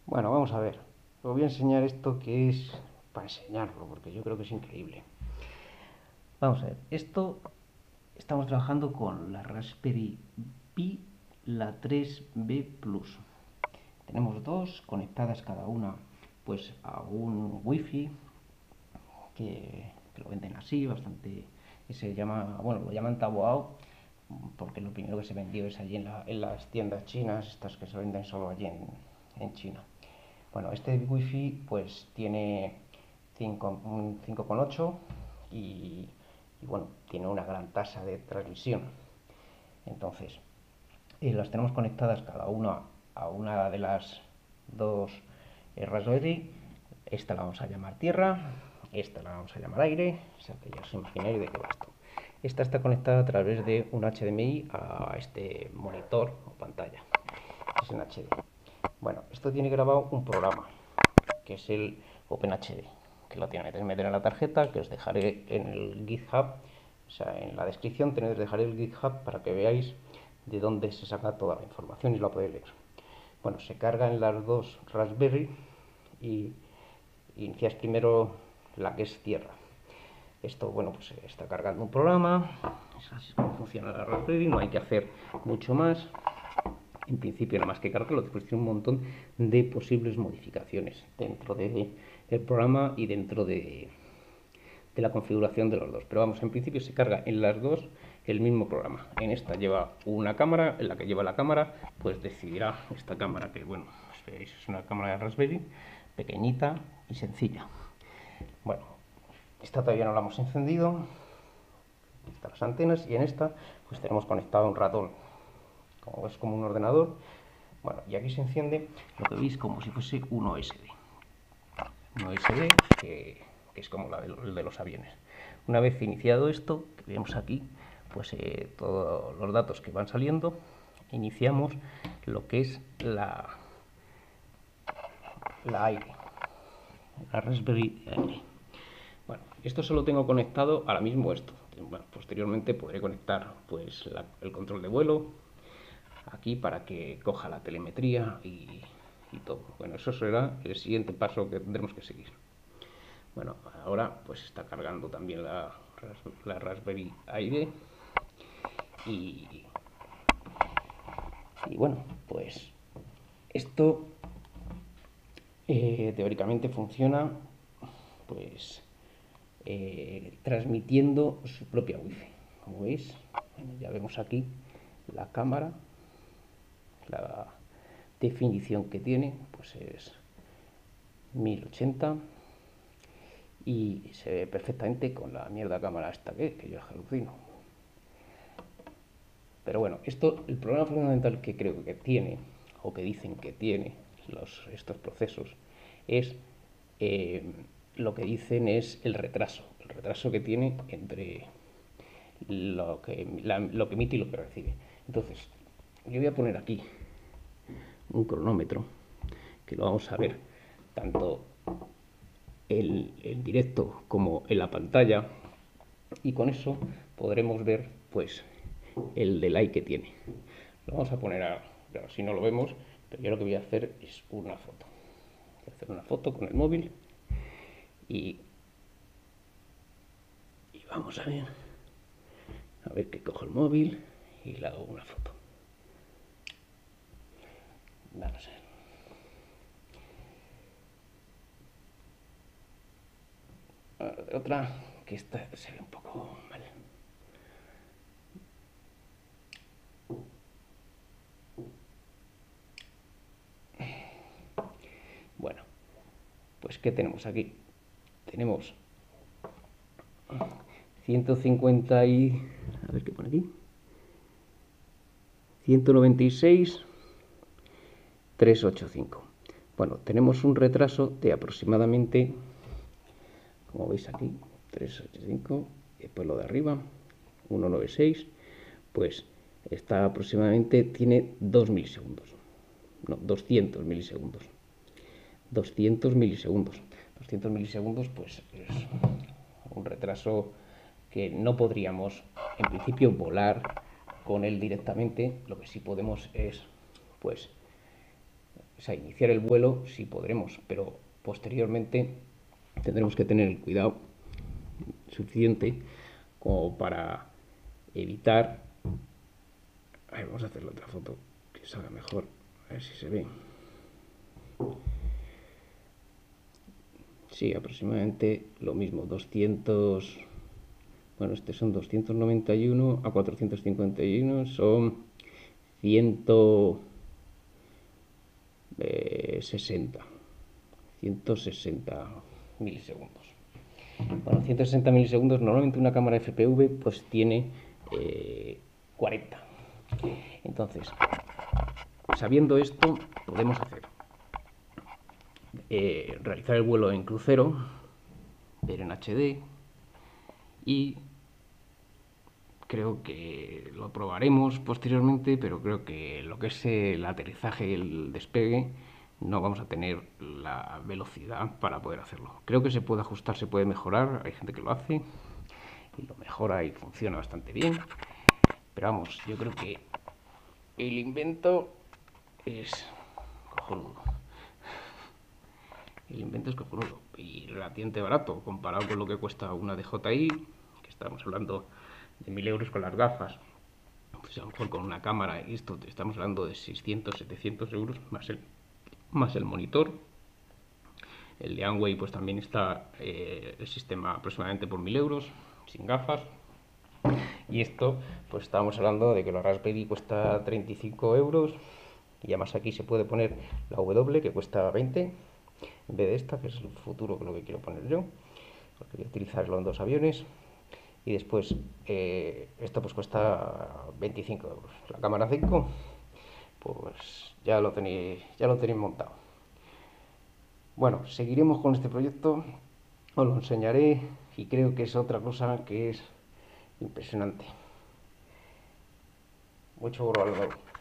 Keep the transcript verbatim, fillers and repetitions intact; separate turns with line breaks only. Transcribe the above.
Bueno, vamos a ver. Os voy a enseñar esto que es para enseñarlo, porque yo creo que es increíble. Vamos a ver, esto estamos trabajando con la Raspberry Pi, la tres B Plus. Tenemos dos conectadas cada una pues a un wifi que, que lo venden así, bastante, que se llama, bueno, lo llaman Taobao, porque lo primero que se vendió es allí en, la, en las tiendas chinas, estas que se venden solo allí en, en China. Bueno, este wifi pues tiene un cinco coma ocho y, y bueno, tiene una gran tasa de transmisión. Entonces, eh, las tenemos conectadas cada una a una de las dos eh, Raspberry. Esta la vamos a llamar tierra, esta la vamos a llamar aire, o sea que ya os imagináis de qué va esto. Esta está conectada a través de un H D M I a este monitor o pantalla. Es en H D. Bueno, esto tiene grabado un programa, que es el OpenHD, que lo tiene que meter en la tarjeta, que os dejaré en el GitHub, o sea, en la descripción tenéis que dejar el GitHub para que veáis de dónde se saca toda la información y lo podéis leer. Bueno, se carga en las dos Raspberry y iniciáis primero la que es tierra. Esto, bueno, pues está cargando un programa, así es como funciona la Raspberry, no hay que hacer mucho más. En principio, nada más que cargarlo, después tiene un montón de posibles modificaciones dentro del de programa y dentro de, de la configuración de los dos. Pero vamos, en principio se carga en las dos el mismo programa. En esta lleva una cámara, en la que lleva la cámara, pues decidirá esta cámara, que bueno, pues veis, es una cámara de Raspberry, pequeñita y sencilla. Bueno, esta todavía no la hemos encendido, están las antenas, y en esta pues tenemos conectado un ratón, como es como un ordenador. Bueno, y aquí se enciende lo que veis como si fuese un U S B. Un U S B que, que es como la de, el de los aviones. Una vez iniciado esto, que vemos aquí, pues eh, todos los datos que van saliendo, iniciamos lo que es la, la aire, la Raspberry aire. Bueno, esto solo tengo conectado ahora mismo esto. Bueno, posteriormente podré conectar pues la, el control de vuelo aquí para que coja la telemetría y, y todo. Bueno, eso será el siguiente paso que tendremos que seguir. Bueno, ahora pues está cargando también la, la Raspberry aire y, y bueno, pues esto eh, teóricamente funciona pues eh, transmitiendo su propia wifi. Como veis, bueno, ya vemos aquí la cámara, la definición que tiene pues es mil ochenta y se ve perfectamente con la mierda cámara esta que, que yo alucino. Pero bueno, esto, el problema fundamental que creo que tiene, o que dicen que tiene los, estos procesos, es eh, lo que dicen es el retraso, el retraso que tiene entre lo que, la, lo que emite y lo que recibe. Entonces, yo voy a poner aquí un cronómetro, que lo vamos a ver tanto en, en directo como en la pantalla, y con eso podremos ver pues el delay que tiene. Lo vamos a poner a, claro, si no lo vemos, pero yo lo que voy a hacer es una foto. Voy a hacer una foto con el móvil y, y vamos a ver, a ver que cojo el móvil y le hago una foto. Vamos a ver. Otra que esta se ve un poco mal. Bueno, pues ¿qué tenemos aquí? Tenemos ciento cincuenta y... a ver qué pone aquí. ciento noventa y seis, trescientos ochenta y cinco. Bueno, tenemos un retraso de aproximadamente, como veis aquí, trescientos ochenta y cinco, y después lo de arriba, ciento noventa y seis, pues está aproximadamente, tiene dos milisegundos, no, doscientos milisegundos. doscientos milisegundos. doscientos milisegundos, pues es un retraso que no podríamos, en principio, volar con él directamente. Lo que sí podemos es, pues, o sea, iniciar el vuelo sí podremos, pero posteriormente tendremos que tener el cuidado suficiente como para evitar... A ver, vamos a hacer la otra foto que salga mejor, a ver si se ve. Sí, aproximadamente lo mismo, doscientos... Bueno, este son doscientos noventa y uno a cuatrocientos cincuenta y uno, son ciento sesenta. ciento sesenta milisegundos. Bueno, ciento sesenta milisegundos, normalmente una cámara F P V pues tiene eh, cuarenta. Entonces, sabiendo esto, podemos hacer eh, realizar el vuelo en crucero, ver en H D, y creo que lo probaremos posteriormente, pero creo que lo que es el aterrizaje y el despegue no vamos a tener la velocidad para poder hacerlo. Creo que se puede ajustar, se puede mejorar, hay gente que lo hace y lo mejora y funciona bastante bien, pero vamos, yo creo que el invento es cojonudo. El invento es cojonudo y relativamente barato comparado con lo que cuesta una D J I, que estamos hablando de mil euros con las gafas. Pues a lo mejor con una cámara y esto estamos hablando de seiscientos, setecientos euros más el, más el monitor. El de Amway pues también está eh, el sistema aproximadamente por mil euros, sin gafas. Y esto, pues estábamos hablando de que la Raspberry cuesta treinta y cinco euros. Y además aquí se puede poner la W, que cuesta veinte, en vez de esta, que es el futuro, que es lo que quiero poner yo, porque voy a utilizarlo en dos aviones. Y después, eh, esto pues cuesta veinticinco euros. La cámara cinco, pues ya lo tenéis, ya lo tenéis montado. Bueno, seguiremos con este proyecto, os lo enseñaré y creo que es otra cosa que es impresionante. Mucho oro al nuevo.